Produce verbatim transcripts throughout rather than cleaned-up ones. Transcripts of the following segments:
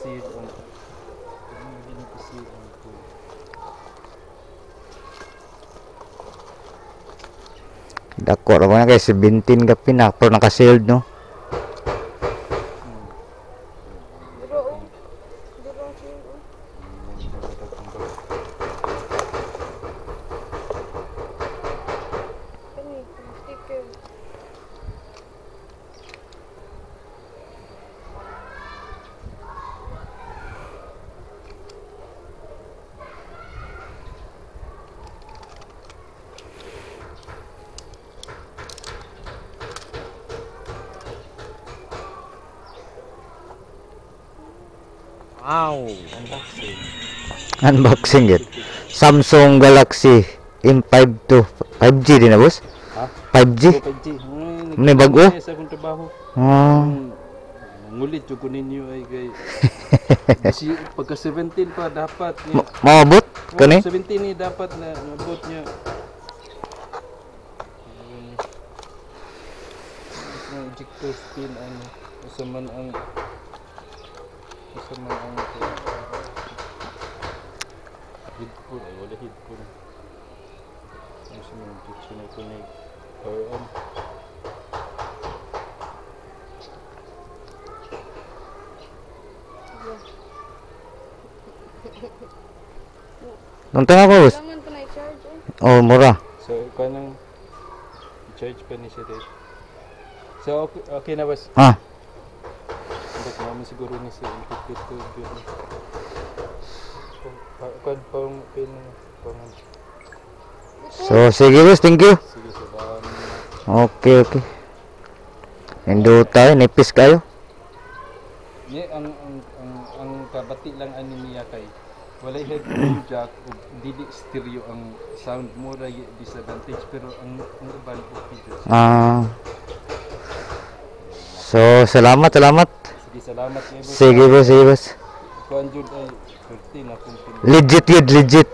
proceed on gonna proceed on to Dako ra man kay seventeen ka pinak pero naka-sealed no. Duro oh. Duro siya oh. Kani, sticker. wow, unboxing. Unboxing it. Samsung Galaxy M five to five G din na boss? Ha? five G? five G. May bago? Sa akong trabaho. Ah. Ngulit jud ko ninyo ay kay si pagka seventeen pa dapat niya. Ma- Maabot Oh, kani? seventeen ni dapat na mabot niya. Ang ejector pin ano, usa man ang usa man ang headphone ay wala headphone. Usa man ang kitchen ay kunig power on. Nunta ako boss. Kailangan pa na i-charge eh. Oh, mura. So kanang charge pa ni siya dito. So okay, okay na boss. Ah. Hindi naman siguro ni siya input ko yun. Kung pang pin pang So sige boss, thank you. sige sa bahan. Okay, okay. Indo tayo, nipis kayo. Ni ang ang ang, ang kabati lang ani niya kay walay headphone jack ug dili stereo ang sound mo ra disadvantage pero ang ang uban okay jud. Ah. So salamat, salamat. Sige salamat kay boss. Sige boss, sige boss. Kuan jud ay thirty na kung pin. Legit yun, legit.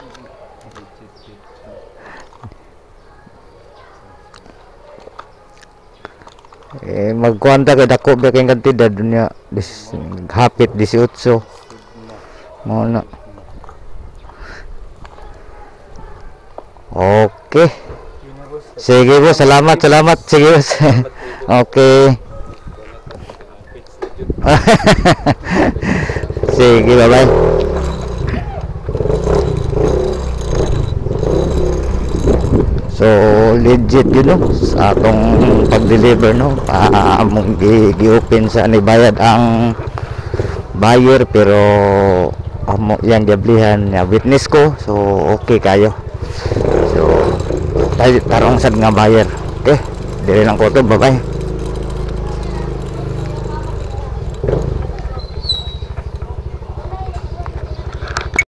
Eh, magkuanta ka dako ba kayong kantidad dunya dis hapit eighteen mo na. Okay. Sige boss, salamat, salamat. Sige boss. Okay. Sige, bye-bye. So legit yun no sa atong pag-deliver no, among gi- gi-open sa ni bayad ang buyer pero amo yang giablihan niya witness ko, so okay kayo. So tayo tarong sad nga buyer. Okay, dili lang ko to, bye bye.